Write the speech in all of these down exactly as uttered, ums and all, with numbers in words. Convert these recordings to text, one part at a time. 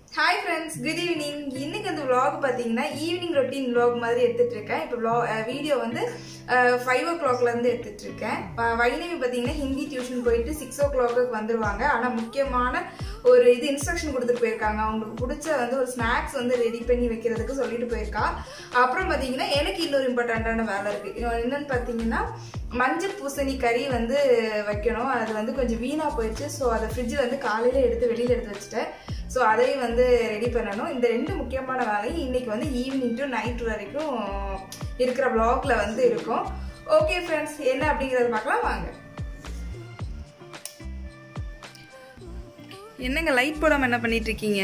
Hi friends, good evening. இன்னைக்கு அந்த vlog பாத்தீங்கன்னா ஈவினிங் ரொட்டீன் vlog மாதிரி எடுத்துட்டு இருக்கேன். இப்போ vlog வீடியோ வந்து five o'clock ல இருந்து எடுத்துட்டு இருக்கேன். வைணவி பாத்தீங்கன்னா ஹிந்தி டியூஷன் போயிட்டு six o'clock க்கு வந்துருவாங்க. ஆனா முக்கியமான ஒரு இது இன்ஸ்ட்ரக்ஷன் கொடுத்துட்டு போயிருக்காங்க. அவங்களுக்கு பிடிச்ச வந்து ஒரு ஸ்நாக்ஸ் வந்து ரெடி பண்ணி வைக்கிறதுக்கு சொல்லிட்டு போயிருக்கா. அப்புறம் பாத்தீங்கன்னா எனக்கு இன்னொரு இம்பார்ட்டன்ட்டான வேலை இருக்கு. என்னன்னு பாத்தீங்கன்னா மஞ்சள் பூசணி கறி வந்து வைக்கணும். அது வந்து கொஞ்சம் வீணா போயிடுச்சு. ஸோ அதை ஃப்ரிட்ஜில் வந்து காலையில எடுத்து வெளியில எடுத்து வச்சுட்டேன். ஸோ அதையும் வந்து ரெடி பண்ணணும். இந்த ரெண்டு முக்கியமான வேலையும் இன்னைக்கு வந்து ஈவினிங் டு நைட் வரைக்கும் இருக்கிற vlogல வந்து இருக்கும். ஓகே ஃப்ரெண்ட்ஸ், என்ன அப்படிங்கறத பார்க்கலாம் வாங்க. என்னங்க லைட் போடாம என்ன பண்ணிட்டு இருக்கீங்க?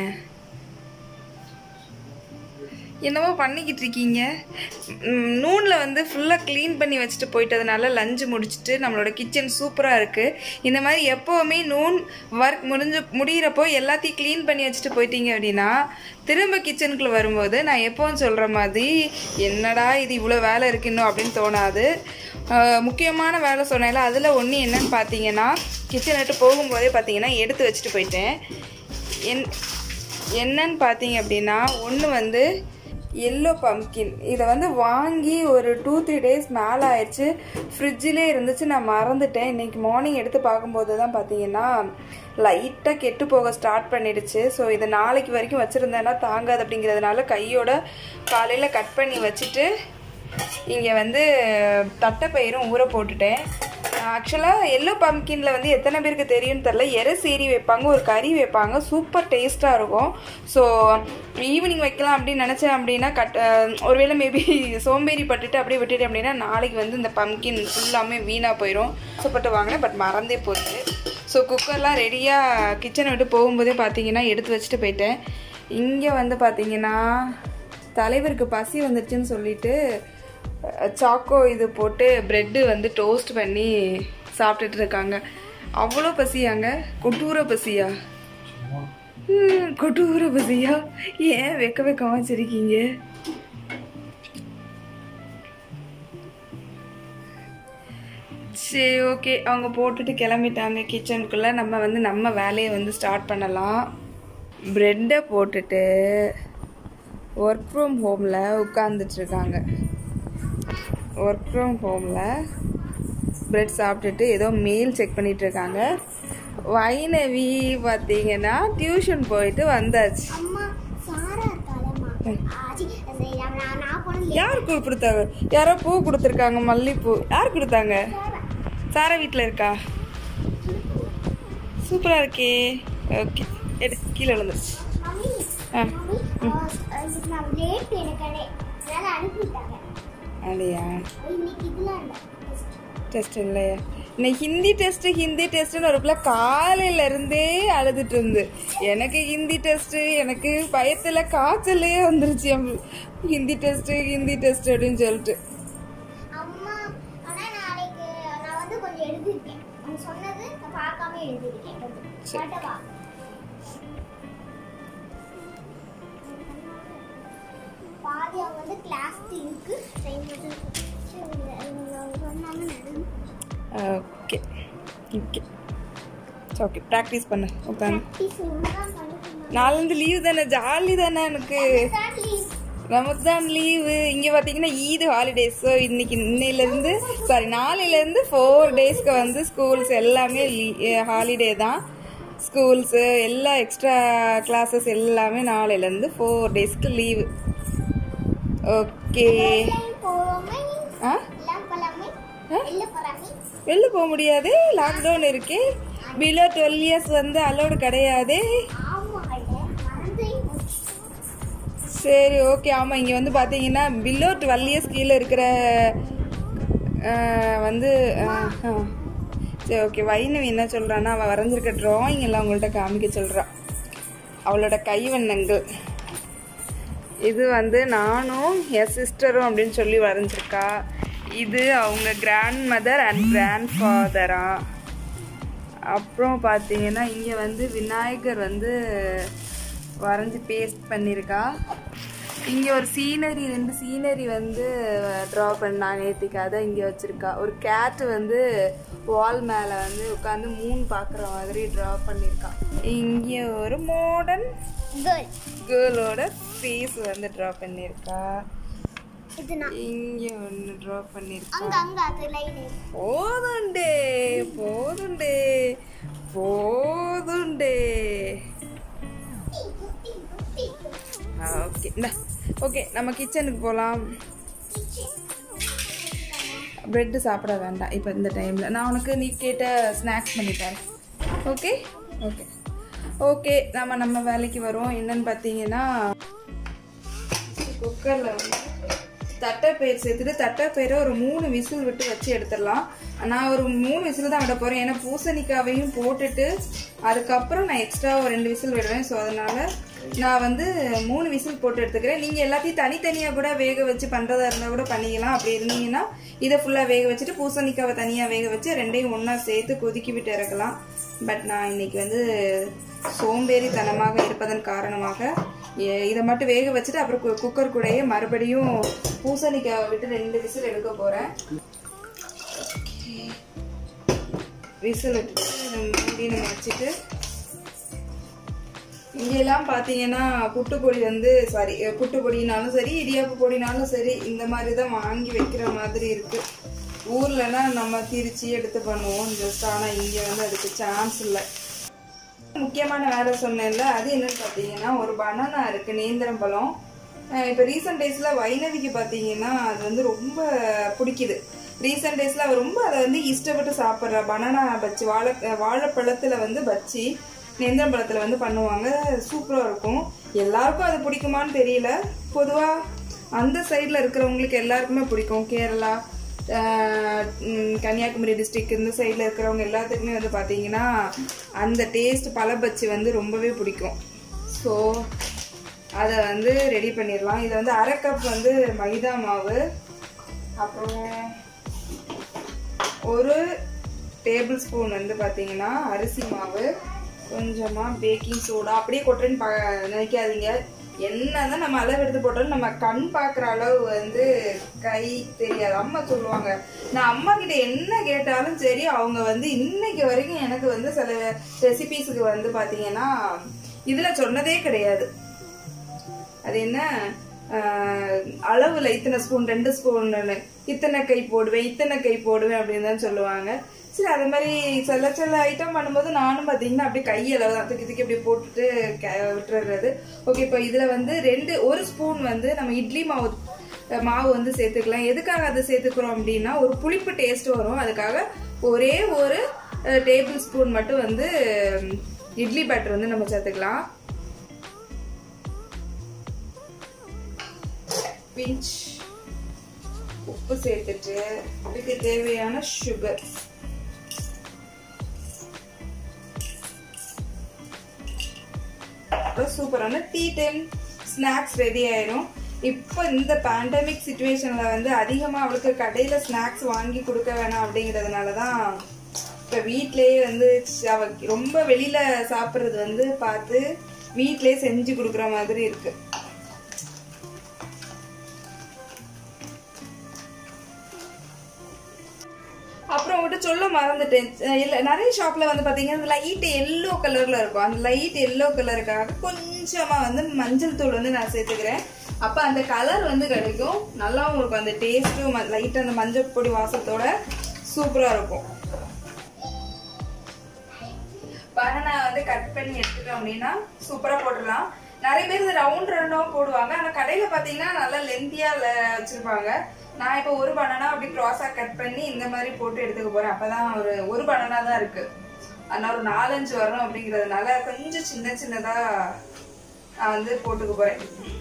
என்னவோ பண்ணிக்கிட்டு இருக்கீங்க. நூனில் வந்து ஃபுல்லாக க்ளீன் பண்ணி வச்சுட்டு போயிட்டதுனால லஞ்சு முடிச்சுட்டு நம்மளோட கிச்சன் சூப்பராக இருக்குது. இந்த மாதிரி எப்போவுமே நூன் ஒர்க் முடிஞ்சு முடிகிறப்போ எல்லாத்தையும் க்ளீன் பண்ணி வச்சுட்டு போயிட்டீங்க அப்படின்னா திரும்ப கிச்சனுக்குள்ளே வரும்போது நான் எப்போவும் சொல்கிற மாதிரி என்னடா இது இவ்வளோ வேலை இருக்கு இன்னும் அப்படின்னு தோணாது. முக்கியமான வேலை சொன்னேன்ல, அதில் ஒன்று என்னன்னு பார்த்தீங்கன்னா கிச்சன் விட்டு போகும்போதே பார்த்தீங்கன்னா எடுத்து வச்சுட்டு போயிட்டேன். என் என்னன்னு பார்த்தீங்க அப்படின்னா ஒன்று வந்து எல்லோ பம்கின். இதை வந்து வாங்கி ஒரு டூ த்ரீ டேஸ் மேலே ஆயிடுச்சு. ஃப்ரிட்ஜிலே இருந்துச்சு, நான் மறந்துட்டேன். இன்றைக்கி மார்னிங் எடுத்து பார்க்கும்போது தான் பார்த்தீங்கன்னா லைட்டாக கெட்டு போக ஸ்டார்ட் பண்ணிடுச்சு. ஸோ இதை நாளைக்கு வரைக்கும் வச்சுருந்தேன்னா தாங்காது அப்படிங்கிறதுனால கையோட காலையில் கட் பண்ணி வச்சுட்டு இங்கே வந்து தட்டைப்பயிரும் ஊற போட்டுட்டேன். ஆக்சுவலாக எல்லோ பம்கின்ல வந்து எத்தனை பேருக்கு தெரியும்னு தெரில, எரை சீரி வைப்பாங்க, ஒரு கறி வைப்பாங்க, சூப்பர் டேஸ்ட்டாக இருக்கும். ஸோ ஈவினிங் வைக்கலாம் அப்படின்னு நினச்சேன். அப்படின்னா கட் ஒருவேளை மேபி சோம்பேறி பட்டுட்டு அப்படியே விட்டுட்டு அப்படின்னா நாளைக்கு வந்து இந்த பம்கின் ஃபுல்லாமே வீணாக போயிடும். ஆசைப்பட்டு வாங்கினேன், பட் மறந்தே போச்சு. ஸோ குக்கர்லாம் ரெடியாக கிச்சனை விட்டு போகும்போதே பார்த்தீங்கன்னா எடுத்து வச்சுட்டு போயிட்டேன். இங்கே வந்து பார்த்தீங்கன்னா தலைவருக்கு பசி வந்துடுச்சுன்னு சொல்லிட்டு சாக்கோ இது போட்டு ப்ரெட்டு வந்து டோஸ்ட் பண்ணி சாப்பிட்டுட்டு இருக்காங்க. அவ்வளோ பசியாங்க, கொட்டூர பசியா கொட்டூர பசியா ஏன் வெக்க வெக்கமா வச்சிருக்கீங்க? சரி ஓகே, அவங்க போட்டுட்டு கிளம்பிட்டாங்க கிச்சனுக்குள்ளே. நம்ம வந்து நம்ம வேலையை வந்து ஸ்டார்ட் பண்ணலாம். ப்ரெட்டை போட்டுட்டு ஒர்க் ஃப்ரம் ஹோமில் உட்காந்துட்ருக்காங்க. ஒர்க் ஃப்ரம் ஹோமில் ப்ரெட் சாப்பிட்டுட்டு ஏதோ மெயில் செக் பண்ணிட்டு இருக்காங்க. வைணவி பார்த்தீங்கன்னா டியூஷன் போயிட்டு வந்தாச்சு. யார் பூ கொடுத்தாங்க? யாரோ பூ கொடுத்துருக்காங்க, மல்லிப்பூ. யார் கொடுத்தாங்க? சாரா வீட்டில் இருக்கா? சூப்பராக இருக்கே. ஓகே, எடு, கீழே விழுந்துருச்சு. ஆ அப்படியா? டெஸ்ட் இல்லையா? இன்னைக்கு ஹிந்தி டெஸ்ட்டு ஹிந்தி டெஸ்ட்டுன்னு ஒரு பிள்ளை காலையில இருந்தே அழுதுட்டு இருந்து, எனக்கு ஹிந்தி டெஸ்ட்டு, எனக்கு பயத்தில் காய்ச்சலே வந்துருச்சு. ஹிந்தி டெஸ்ட்டு ஹிந்தி டெஸ்ட் அப்படின்னு சொல்லிட்டு ஓகே ஓகே ஓகே ப்ராக்டிஸ் பண்ணு உட்காந்து. நாலேருந்து லீவ் தானே, ஜாலி தானே எனக்கு. ரமதான் லீவு. இங்கே பார்த்தீங்கன்னா ஈது ஹாலிடேஸ். ஸோ இன்னைக்கு இன்னையிலேருந்து சாரி நாளையிலேருந்து ஃபோர் டேஸ்க்கு வந்து ஸ்கூல்ஸ் எல்லாமே ஹாலிடே தான். ஸ்கூல்ஸு எல்லா எக்ஸ்ட்ரா கிளாஸஸ் எல்லாமே நாளையிலேருந்து ஃபோர் டேஸ்க்கு லீவு. ஓகே. ஆ வெளில போக முடியாது, லாக்டவுன் இருக்கு. பிலோ டுவெல் இயர்ஸ் வந்து அலோடு கிடையாது. சரி ஓகே. ஆமாம், இங்கே வந்து பார்த்தீங்கன்னா பிலோ டுவெல் இயர்ஸ் கீழே இருக்கிற வந்து சரி ஓகே. வைணவி என்ன சொல்கிறான்னா அவள் வரைஞ்சிருக்க ட்ராயிங் எல்லாம் அவங்கள்ட்ட காமிக்க சொல்கிறான். அவளோட கைவண்ணங்கள் இது வந்து நானும் என் சிஸ்டரும் அப்படின்னு சொல்லி வரைஞ்சிருக்கா. இது அவங்க கிராண்ட் மதர் அண்ட் கிராண்ட் ஃபாதரா. அப்புறம் பார்த்தீங்கன்னா இங்கே வந்து விநாயகர் வந்து வரைஞ்சி பேஸ்ட் பண்ணியிருக்கா. இங்கே ஒரு சீனரி, ரெண்டு சீனரி வந்து ட்ரா பண்ணா நேற்றுக்கு, அதை இங்கே வச்சுருக்கா. ஒரு கேட்டு வந்து வால் மேலே வந்து உட்காந்து மூன் பார்க்குற மாதிரி ட்ரா பண்ணியிருக்கா. இங்கே ஒரு மாடர்ன் கேர்ள் கேர்ளோட ஃபேஸ் வந்து ட்ரா பண்ணியிருக்கா. இதுனா இங்கே ஒன்று ட்ரா பண்ணியிருக்கா. அங்க அங்க அது லைன் போதுண்டே போதுண்டே போதுண்டே. ஓகே ஓகே நம்ம கிச்சனுக்கு போகலாம். ப்ரெட்டு சாப்பிட வேண்டாம் இப்போ இந்த டைமில். நான் உனக்கு நீ கேட்ட ஸ்நாக்ஸ் பண்ணித்தரேன். ஓகே ஓகே ஓகே நம்ம நம்ம வேலைக்கு வரோம். என்னன்னு பார்த்தீங்கன்னா குக்கரில் வந்து தட்டைப்பயிர் சேர்த்துட்டு தட்டைப்பயிரை ஒரு மூணு விசில் விட்டு வச்சு எடுத்துடலாம். நான் ஒரு மூணு விசில் தான் விட போகிறேன். ஏன்னா பூசணிக்காவையும் போட்டுட்டு அதுக்கப்புறம் நான் எக்ஸ்ட்ரா ஒரு ரெண்டு விசில் விடுவேன். ஸோ அதனால் நான் வந்து மூணு விசில் போட்டு எடுத்துக்கிறேன். நீங்கள் எல்லாத்தையும் தனித்தனியாக கூட வேக வச்சு பண்ணுறதா இருந்தால் கூட பண்ணிக்கலாம். அப்படி இருந்தீங்கன்னா இதை ஃபுல்லாக வேக வச்சுட்டு பூசணிக்காவை தனியாக வேக வச்சு ரெண்டையும் ஒன்றா சேர்த்து கொதிக்கி விட்டு இறக்கலாம். பட் நான் இன்னைக்கு வந்து சோம்பேறித்தனமாக இருப்பதன் காரணமாக இதை மட்டும் வேக வச்சுட்டு அப்புறம் குக்கர் கூடயே மறுபடியும் பூசணிக்காவை விட்டு ரெண்டு விசில் எடுக்க போகிறேன். விசில் விட்டுட்டு மூடி நம்ம வச்சுட்டு இங்கெல்லாம் பார்த்தீங்கன்னா புட்டு பொடி வந்து சாரி புட்டு பொடினாலும் சரி இடியாப்பு பொடினாலும் சரி இந்த மாதிரி தான் வாங்கி வைக்கிற மாதிரி இருக்கு. ஊர்லன்னா நம்ம திரிச்சு எடுத்து பண்ணுவோம் ஜஸ்ட். ஆனால் இங்கே வந்து அதுக்கு சான்ஸ் இல்லை. முக்கியமான வேலை சொன்னேன்ல, அது என்னன்னு பார்த்தீங்கன்னா ஒரு பனானா இருக்கு, நேந்திரம் பழம். இப்போ ரீசெண்ட் டேஸில் வைணவிக்கு பார்த்தீங்கன்னா அது வந்து ரொம்ப பிடிக்குது. ரீசெண்ட் டேஸில் அவள் ரொம்ப அதை வந்து இஷ்டப்பட்டு சாப்பிட்றா. பனானா பச்சி வாழை வாழைப்பழத்தில் வந்து பச்சி நேந்திரம் பழத்தில் வந்து பண்ணுவாங்க. சூப்பராக இருக்கும். எல்லாருக்கும் அது பிடிக்குமான்னு தெரியல. பொதுவாக அந்த சைடில் இருக்கிறவங்களுக்கு எல்லாருக்குமே பிடிக்கும். கேரளா கன்னியாகுமரி டிஸ்ட்ரிக்ட் இந்த சைடில் இருக்கிறவங்க எல்லாத்துக்குமே வந்து பார்த்தீங்கன்னா அந்த டேஸ்ட் பழபச்சி வந்து ரொம்பவே பிடிக்கும். ஸோ அதை வந்து ரெடி பண்ணிடலாம். இதை வந்து அரை கப் வந்து மைதா மாவு, அப்புறம் ஒரு டேபிள் ஸ்பூன் வந்து பார்த்தீங்கன்னா அரிசி மாவு, கொஞ்சமாக பேக்கிங் சோடா. அப்படியே கொட்டுறேன்னு பா நினைக்காதீங்க. என்னதான் நம்ம அளவு எடுத்து போட்டாலும் நம்ம கண் பார்க்குற அளவு வந்து கை தெரியாது. அம்மா சொல்லுவாங்க. நான் அம்மா கிட்ட என்ன கேட்டாலும் சரி அவங்க வந்து இன்னைக்கு வரைக்கும் எனக்கு வந்து சில ரெசிபீஸுக்கு வந்து பார்த்தீங்கன்னா இதில் சொன்னதே கிடையாது. அது என்ன அளவுல இத்தனை ஸ்பூன் ரெண்டு ஸ்பூன் இத்தனை கை போடுவேன் இத்தனை கை போடுவேன் அப்படின்னு தான் சொல்லுவாங்க. சரி அது மாதிரி சில சில ஐட்டம் பண்ணும்போது நானும் பார்த்தீங்கன்னா அப்படியே கையளவு தான் தூக்கி தூக்கி அப்படியே போட்டுட்டு விட்டுறது. ஓகே இப்போ இதில் வந்து ரெண்டு ஒரு ஸ்பூன் வந்து நம்ம இட்லி மாவு மாவு வந்து சேர்த்துக்கலாம். எதுக்காக அதை சேர்த்துக்கிறோம் அப்படின்னா ஒரு புளிப்பு டேஸ்ட் வரும். அதுக்காக ஒரே ஒரு டேபிள் ஸ்பூன் மட்டும் வந்து இட்லி பேட்டர் வந்து நம்ம சேர்த்துக்கலாம். பிஞ்ச் உப்பு சேர்த்துட்டு இதுக்கு தேவையான சுகர், சூப்பரான டீ டைம் ஸ்நாக்ஸ் ரெடி ஆயிரும். இப்போ இந்த பேண்டமிக் சிச்சுவேஷன்ல வந்து அதிகமாக அவளுக்கு கடையில் ஸ்நாக்ஸ் வாங்கி கொடுக்க வேணாம் அப்படிங்கிறதுனால தான் இப்போ வீட்லேயே வந்து அவ ரொம்ப வெளியில சாப்பிட்றது வந்து பார்த்து வீட்லேயே செஞ்சு கொடுக்குற மாதிரி இருக்கு. அப்புறம் விட்டு சொல்ல மறந்துட்டேன். இல்லை நிறைய ஷாப்ல வந்து பார்த்தீங்கன்னா லைட் எல்லோ கலர்ல இருக்கும். அந்த லைட் எல்லோ கலருக்காக கொஞ்சமா வந்து மஞ்சள் தூள் வந்து நான் சேர்த்துக்கிறேன். அப்போ அந்த கலர் வந்து கிடைக்கும், நல்லாவும் இருக்கும். அந்த டேஸ்ட்டும் லைட் அந்த மஞ்சள் பொடி வாசத்தோட சூப்பரா இருக்கும். பனானா வந்து கட் பண்ணி எடுத்துட்டோம் அப்படின்னா சூப்பரா போட்டுடலாம். நிறைய பேர் இந்த ரவுண்ட் ரவுண்டாவும் போடுவாங்க. ஆனால் கடையில் பார்த்தீங்கன்னா நல்லா லென்த்தியா வச்சிருப்பாங்க. நான் இப்போ ஒரு பனானா அப்படி கிராஸா கட் பண்ணி இந்த மாதிரி போட்டு எடுத்துக்க போறேன். அப்பதான் ஒரு ஒரு பனானா தான் இருக்கு, அதனால ஒரு நாலஞ்சு வரும் அப்படிங்கிறதுனால கொஞ்சம் சின்ன சின்னதா நான் வந்து போட்டுக்க போறேன்.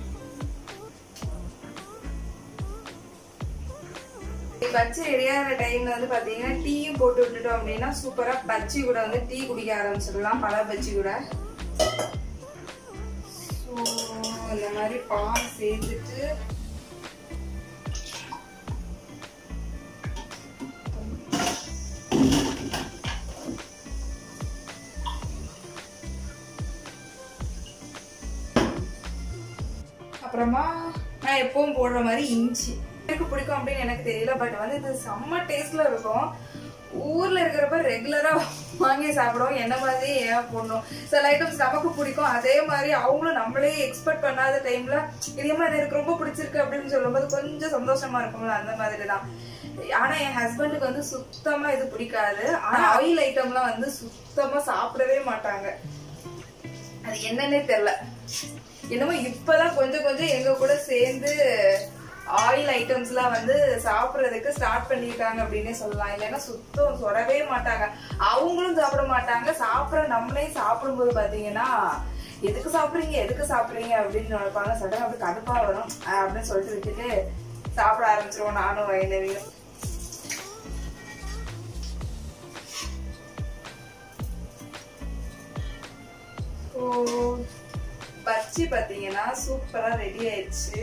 பச்சி ரெடியாகிற டைம்ல வந்து பாத்தீங்கன்னா டீயும் போட்டு விட்டுட்டோம் அப்படின்னா சூப்பரா பச்சி கூட வந்து டீ குடிக்க ஆரம்பிச்சிடலாம். பல பச்சி கூட இந்த மாதிரி பால் சேர்த்துட்டு அப்புறமா நான் எப்பவும் போடுற மாதிரி இஞ்சி எனக்கு பிடிக்கும் அப்படின்னு எனக்கு தெரியல. பட் வந்து இது செம்ம டேஸ்ட்ல இருக்கும். ஊர்ல இருக்கிறப்ப ரெகுலரா வாங்கி சாப்பிடுவோம். என்ன மாதிரி ஏன் போடணும், சில ஐட்டம்ஸ் நமக்கு பிடிக்கும், அதே மாதிரி அவங்களும் நம்மளே எக்ஸ்பெக்ட் பண்ணாத டைம்ல இதே மாதிரி எனக்கு ரொம்ப பிடிச்சிருக்கு அப்படின்னு சொல்லும்போது கொஞ்சம் சந்தோஷமா இருக்கும்ல, அந்த மாதிரி தான். ஆனா என் ஹஸ்பண்டுக்கு வந்து சுத்தமா இது பிடிக்காது. ஆனா ஆயில் ஐட்டம்லாம் வந்து சுத்தமா சாப்பிடவே மாட்டாங்க. அது என்னன்னே தெரியல. என்னமோ இப்பதான் கொஞ்சம் கொஞ்சம் எங்க கூட சேர்ந்து ஆயில் ஐட்டம்ஸ் எல்லாம் வந்து சாப்பிடறதுக்கு ஸ்டார்ட் பண்ணிருக்காங்க அப்படின்னே சொல்லலாம். இல்லைன்னா சுத்தம் தொடவே மாட்டாங்க. அவங்களும் சாப்பிட மாட்டாங்க. சாப்பிட நம்மளே சாப்பிடும்போது பாத்தீங்கன்னா எதுக்கு சாப்பிடுறீங்க எதுக்கு சாப்பிடுறீங்க அப்படின்னு நினைப்பாங்க. சடனா அப்படி கடுப்பா வரும் அப்படின்னு சொல்லிட்டு விட்டுட்டு சாப்பிட ஆரம்பிச்சிருவோம் நானும் வைணவியும். பச்சி பாத்தீங்கன்னா சூப்பரா ரெடி ஆயிடுச்சு.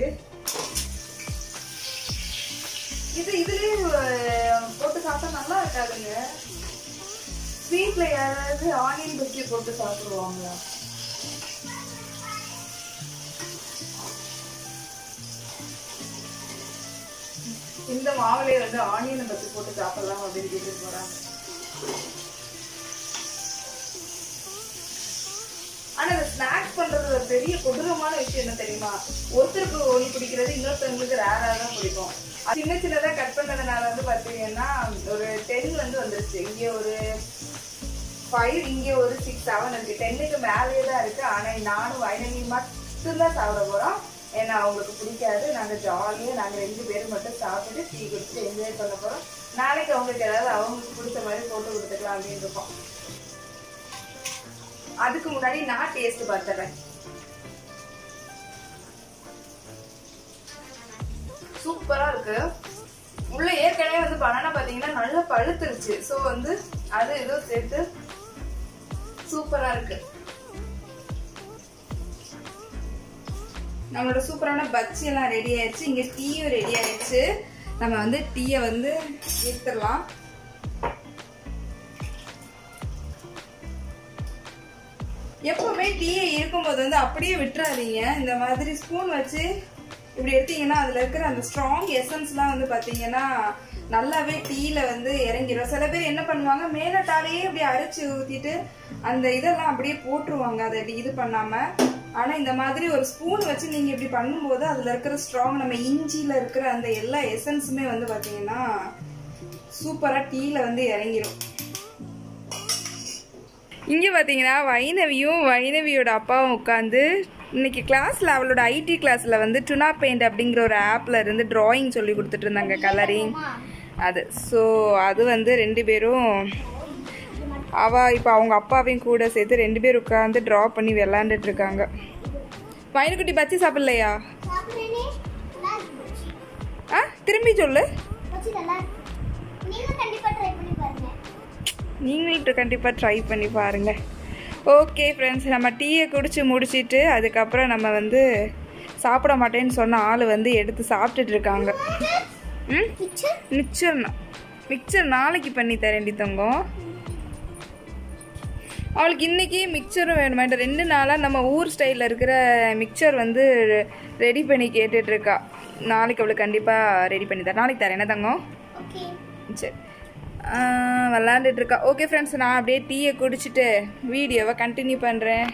இது இதுலயே போட்டு சாப்பிட்டா நல்லா இருக்காதுங்க. ஸ்வீட்ல யாராவது ஆனியன் பச்சி போட்டு சாப்பிடுவாங்க. இந்த மாவுலயே வந்து ஆனியன் பச்சி போட்டு சாப்பிடலாம் அப்படின்னு கேட்டு போறாங்க. ஆனா இந்த ஸ்நாக்ஸ் பண்றது ஒரு பெரிய கொடூரமான விஷயம் என்ன தெரியுமா? ஒருத்தருக்கு ஒண்ணு பிடிக்கிறது இன்னொருத்தவங்களுக்கு ரேரா தான் பிடிக்கும். சின்ன சின்னதா கட் பண்ணதுனால வந்து பாத்தீங்கன்னா ஒரு டென் வந்து வந்துருச்சு. இங்க ஒரு ஃபைவ், இங்க ஒரு சிக்ஸ் செவன் இருக்கு. டென்னுக்கு மேலேயே தான் இருக்கு. ஆனா நானும் வைணவி மட்டும்தான் சாப்பிட போறோம். ஏன்னா அவங்களுக்கு பிடிக்காது. நாங்க ஜாலியா நாங்க ரெண்டு பேரும் மட்டும் சாப்பிட்டு டீ குடிச்சுட்டு என்ஜாய் பண்ண போறோம். நாளைக்கு அவங்களுக்கு ஏதாவது அவங்களுக்கு பிடிச்ச மாதிரி போட்டு கொடுத்துக்கலாம் அப்படின்னு இருக்கோம். அதுக்கு முன்னாடி நான் டேஸ்ட் பார்த்துறேன். சூப்பரா இருக்கு. உள்ள ஏற்கனவே வந்து பனானா பாத்தீங்கன்னா நல்லா பழுத்துருச்சு. சோ வந்து அது ஏதோ சேர்த்து சூப்பரா இருக்கு. நம்மளோட சூப்பரான பஜ்ஜி எல்லாம் ரெடி ஆயிடுச்சு. இங்க டீயும் ரெடி ஆயிடுச்சு. நம்ம வந்து டீயை வந்து எடுத்துடலாம். எப்பவுமே டீயை இருக்கும்போது வந்து அப்படியே விட்டுறாதீங்க. இந்த மாதிரி ஸ்பூன் வச்சு இப்படி எடுத்தீங்கன்னா அதுல இருக்கிற அந்த ஸ்ட்ராங் எசன்ஸ்லாம் வந்து பாத்தீங்கன்னா நல்லாவே டீல வந்து இறங்கிடும். சில பேர் என்ன பண்ணுவாங்க, மேலட்டாலேயே இப்படி அரைச்சு ஊத்திட்டு அந்த இதெல்லாம் அப்படியே போட்டுருவாங்க அதை இது பண்ணாம. ஆனா இந்த மாதிரி ஒரு ஸ்பூன் வச்சு நீங்க இப்படி பண்ணும்போது அதுல இருக்கிற ஸ்ட்ராங், நம்ம இஞ்சியில இருக்கிற அந்த எல்லா எசன்ஸுமே வந்து பாத்தீங்கன்னா சூப்பரா டீல வந்து இறங்கிடும். இங்கே பார்த்தீங்கன்னா வைணவியும் வைணவியோட அப்பாவும் உட்காந்து இன்னைக்கு கிளாஸில் அவளோட ஐடி கிளாஸில் வந்து டுனா பெயிண்ட் அப்படிங்கிற ஒரு ஆப்பில் இருந்து ட்ராயிங் சொல்லி கொடுத்துட்டு இருந்தாங்க, கலரிங் அது. ஸோ அது வந்து ரெண்டு பேரும் அவள் இப்போ அவங்க அப்பாவையும் கூட சேர்த்து ரெண்டு பேரும் உட்காந்து ட்ரா பண்ணி விளாண்டுட்டு இருக்காங்க. வைணக்குட்டி பச்சி சாப்பிடலையா? ஆ திரும்பி சொல்லு. நீங்களும் கண்டிப்பாக ட்ரை பண்ணி பாருங்கள். ஓகே ஃப்ரெண்ட்ஸ், நம்ம டீயை குடிச்சு முடிச்சுட்டு அதுக்கப்புறம் நம்ம வந்து சாப்பிட மாட்டேன்னு சொன்ன ஆள் வந்து எடுத்து சாப்பிட்டுட்டு இருக்காங்க. ம் மிக்சர் மிக்சர் நாளைக்கு பண்ணி தரேன்டி தங்கம். அவளுக்கு இன்றைக்கி மிக்சரும் வேணுமாட்ட. ரெண்டு நாளாக நம்ம ஊர் ஸ்டைலில் இருக்கிற மிக்சர் வந்து ரெடி பண்ணி கேட்டுட்ருக்கா. நாளைக்கு அவளுக்கு கண்டிப்பாக ரெடி பண்ணி தரேன். நாளைக்கு தரேன் என்ன தங்கம்? சரி, விளாண்டுட்டு இருக்கா. ஓகே ஃப்ரெண்ட்ஸ், நான் அப்படியே டீயை குடிச்சிட்டு வீடியோவை கண்டினியூ பண்ணுறேன்.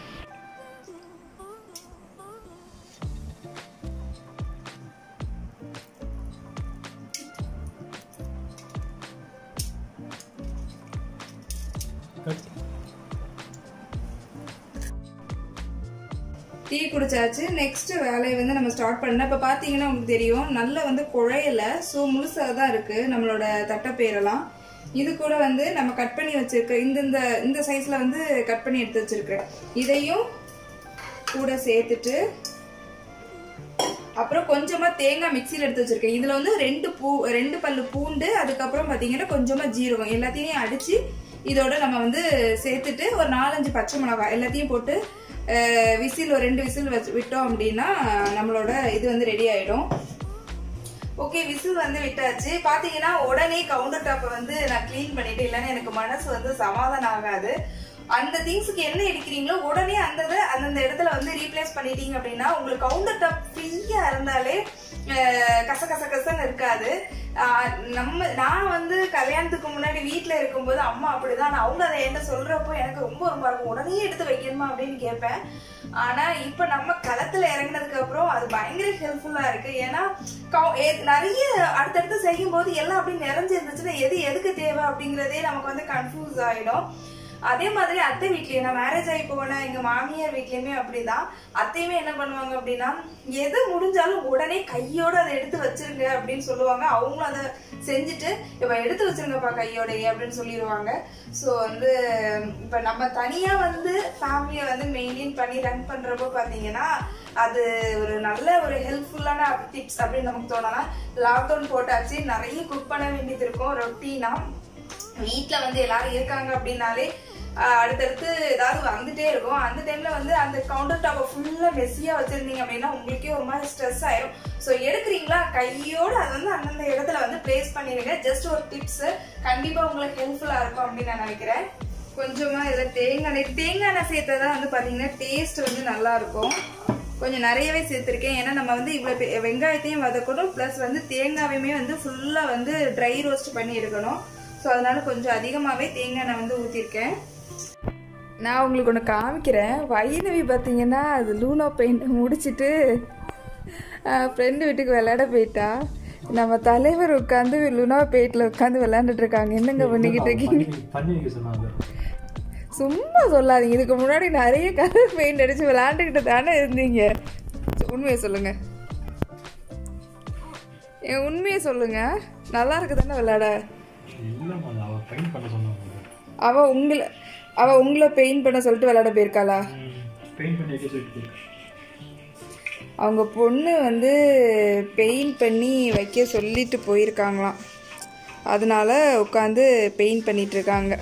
டீ குடிச்சாச்சு. நெக்ஸ்ட் வேலையை வந்து நம்ம ஸ்டார்ட் பண்ண. இப்போ பார்த்தீங்கன்னா உங்களுக்கு தெரியும் நல்லா வந்து குழையல. ஸோ முழுசாக தான் இருக்கு நம்மளோட தட்டைப்பயிரெல்லாம். இது கூட வந்து நம்ம கட் பண்ணி வச்சிருக்க இந்த இந்த இந்த சைஸ்ல வந்து கட் பண்ணி எடுத்து வச்சிருக்கேன். இதையும் கூட சேர்த்துட்டு அப்புறம் கொஞ்சமா தேங்காய் மிக்சியில் எடுத்து வச்சிருக்கேன். இதுல வந்து ரெண்டு பூ ரெண்டு பல்லு பூண்டு, அதுக்கப்புறம் பார்த்தீங்கன்னா கொஞ்சமா ஜீரகம் எல்லாத்தையும் அடிச்சு இதோட நம்ம வந்து சேர்த்துட்டு ஒரு நாலஞ்சு பச்சை மிளகாய் எல்லாத்தையும் போட்டு விசில் ஒரு ரெண்டு விசில் வச்சு விட்டோம் அப்படின்னா நம்மளோட இது வந்து ரெடி ஆயிடும். ஓகே, விசில் வந்து விட்டாச்சு. பாத்தீங்கன்னா உடனே கவுண்டர் டாப்பை வந்து நான் கிளீன் பண்ணிட்டு, இல்லைன்னா எனக்கு மனசு வந்து சமாதானம் ஆகாது. அந்த திங்ஸுக்கு என்ன எடுக்கிறீங்களோ உடனே அந்த அந்தந்த இடத்துல வந்து ரீப்ளேஸ் பண்ணிட்டீங்க அப்படின்னா உங்களுக்கு கவுண்டர் டாப் ஃப்ரீயா இருந்தாலே கச கச கசன்னு இருக்காது. நம்ம நான் வந்து கல்யாணத்துக்கு முன்னாடி வீட்டுல இருக்கும்போது அம்மா அப்படிதான், அவங்க அதை என்ன சொல்றப்போ எனக்கு ரொம்ப ரொம்ப இருக்கும், உடனே எடுத்து வைக்கணுமா அப்படின்னு கேட்பேன். ஆனா இப்ப நம்ம களத்துல இறங்கினதுக்கு அப்புறம் அது பயங்கர ஹெல்ப்ஃபுல்லா இருக்கு. ஏன்னா நிறைய அடுத்தடுத்து செய்யும் போது எல்லாம் அப்படி நிறைஞ்சு இருந்துச்சுன்னா எது எதுக்கு தேவை அப்படிங்கறதே நமக்கு வந்து கன்ஃபியூஸ் ஆயிடும். அதே மாதிரி அத்தை வீட்லயே நான் மேரேஜ் ஆகி போனேன், எங்க மாமியார் வீட்லயுமே அப்படிதான். அத்தையுமே என்ன பண்ணுவாங்க அப்படின்னா எது முடிஞ்சாலும் உடனே கையோட அதை எடுத்து வச்சிருங்க அப்படின்னு சொல்லுவாங்க. அவங்களும் அதை செஞ்சுட்டு இப்ப எடுத்து வச்சிருங்கப்பா கையோடைய அப்படின்னு சொல்லிடுவாங்க. ஸோ வந்து இப்ப நம்ம தனியா வந்து ஃபேமிலியை வந்து மெயின்டைன் பண்ணி ரன் பண்றப்போ பாத்தீங்கன்னா அது ஒரு நல்ல ஒரு ஹெல்ப்ஃபுல்லான டிப்ஸ் அப்படின்னு நமக்கு தோணலாம். லாக்டவுன் போட்டாச்சு, நிறைய குக் பண்ண வேண்டியது இருக்கும். ரொட்டீனா வீட்டுல வந்து எல்லாரும் இருக்காங்க அப்படின்னாலே அடுத்தடுத்து ஏதாவது வந்துட்டே இருக்கும். அந்த டைம்ல வந்து அந்த கவுண்டர் டாப்பை ஃபுல்லா மெஸ்ஸியா வச்சிருந்தீங்க அப்படின்னா உங்களுக்கே ஒரு மாதிரி ஸ்ட்ரெஸ் ஆயிரும். ஸோ எடுக்கிறீங்களா கையோட அது வந்து அந்தந்த இடத்துல வந்து பிளேஸ் பண்ணிருங்க. ஜஸ்ட் ஒரு டிப்ஸ், கண்டிப்பா உங்களுக்கு ஹெல்ப்ஃபுல்லா இருக்கும் அப்படின்னு நான் நினைக்கிறேன். கொஞ்சமா இதுல தேங்காய் தேங்காய் எண்ணெய் சேர்த்ததான் வந்து பாத்தீங்கன்னா டேஸ்ட் வந்து நல்லா இருக்கும். கொஞ்சம் நிறையவே சேர்த்திருக்கேன். ஏன்னா நம்ம வந்து இவ்வளவு வெங்காயத்தையும் வதக்கணும், பிளஸ் வந்து தேங்காயுமே வந்து ஃபுல்லா வந்து ட்ரை ரோஸ்ட் பண்ணி எடுக்கணும். ஸோ அதனால கொஞ்சம் அதிகமாகவே தேங்காய் எண்ணெய் வந்து ஊற்றிருக்கேன். நான் உங்களுக்கு ஒன்று காமிக்கிறேன். வைணவி பார்த்தீங்கன்னா அது லூனோ பெயிண்ட் முடிச்சுட்டு ஃப்ரெண்டு வீட்டுக்கு விளையாட போயிட்டா. நம்ம தலைவர் உட்காந்து லூனோ பெயிண்டில் உட்காந்து விளையாண்டுட்டு இருக்காங்க. என்னங்க பண்ணிக்கிட்டு இருக்கீங்க? சும்மா சொல்லாதீங்க. இதுக்கு முன்னாடி நிறைய கலர் பெயிண்ட் அடிச்சு விளையாண்டுக்கிட்டு தானே இருந்தீங்க. உண்மையை சொல்லுங்க, என் உண்மையை சொல்லுங்க. நல்லா இருக்கு தானே விளையாட? அவ உங்களை அவ உங்களை பெயிண்ட் பண்ண சொல்லிட்டு விளையாட போயிருக்காளா? அவங்க பொண்ணு வந்து பெயிண்ட் பண்ணி வைக்க சொல்லிட்டு போயிருக்காங்களாம். அதனால உட்காந்து பெயிண்ட் பண்ணிட்டு இருக்காங்க.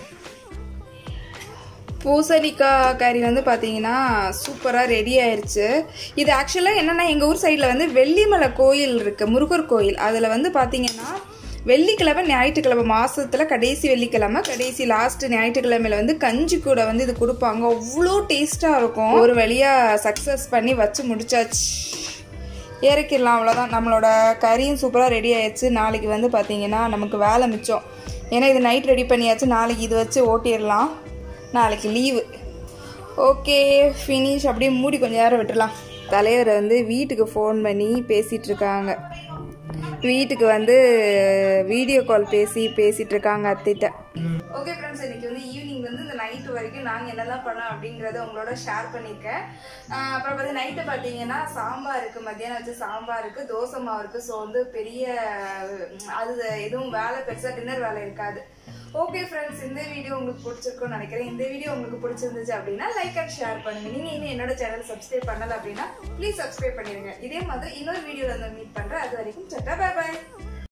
பூசணிக்காய் கறி வந்து பார்த்தீங்கன்னா சூப்பராக ரெடி ஆயிடுச்சு. இது ஆக்சுவலாக என்னென்னா எங்கள் ஊர் சைடில் வந்து வெள்ளிமலை கோயில் இருக்குது, முருகர் கோயில். அதில் வந்து பார்த்தீங்கன்னா வெள்ளிக்கிழமை ஞாயிற்றுக்கிழமை மாதத்தில் கடைசி வெள்ளிக்கிழமை கடைசி லாஸ்ட் ஞாயிற்றுக்கிழமையில வந்து கஞ்சி கூட வந்து இது கொடுப்பாங்க. அவ்வளோ டேஸ்ட்டாக இருக்கும். ஒரு வழியாக சக்ஸஸ் பண்ணி வச்சு முடிச்சாச்சு, இறக்கிடலாம். அவ்வளோதான், நம்மளோட கறியும் சூப்பராக ரெடி ஆயிடுச்சு. நாளைக்கு வந்து பார்த்தீங்கன்னா நமக்கு வேலை மிச்சம். ஏன்னா இது நைட் ரெடி பண்ணியாச்சு, நாளைக்கு இது வச்சு ஓட்டிடலாம். நாளைக்கு லீவு. Okay finish. அப்படியே மூடி கொஞ்சம் நேரம் விட்டுடலாம். தலைவர் வந்து வீட்டுக்கு ஃபோன் பண்ணி பேசிகிட்டு இருக்காங்க. வீட்டுக்கு வந்து வீடியோ கால் பேசி பேசிட்டு இருக்காங்க அத்திட்ட. ஓகே ஃப்ரெண்ட்ஸ், இன்னைக்கு வந்து ஈவினிங் வந்து இந்த நைட்டு வரைக்கும் நாங்கள் என்னெல்லாம் பண்ணோம் அப்படிங்கிறத உங்களோட ஷேர் பண்ணியிருக்கேன். அப்புறம் வந்து நைட்டு பார்த்தீங்கன்னா சாம்பார் இருக்குது, மத்தியானம் வச்சு சாம்பார் இருக்குது, தோசை மாவு இருக்குது. ஸோ வந்து பெரிய அது எதுவும் வேலை பெருசாக டின்னர் வேலை இருக்காது. ஓகே ஃப்ரெண்ட்ஸ், இந்த வீடியோ உங்களுக்கு பிடிச்சிருக்கும்னு நினைக்கிறேன். இந்த வீடியோ உங்களுக்கு பிடிச்சிருந்துச்சு அப்படின்னா லைக் அண்ட் ஷேர் பண்ணுங்க. நீங்க இன்னும் என்னோட சேனல் சப்ஸ்கிரைப் பண்ணல அப்படின்னா ப்ளீஸ் சப்ஸ்கிரைப் பண்ணிடுங்க. இதே மாதிரி இன்னொரு வீடியோல வந்து மீட் பண்றேன். அது வரைக்கும் சட்டா, பை பை.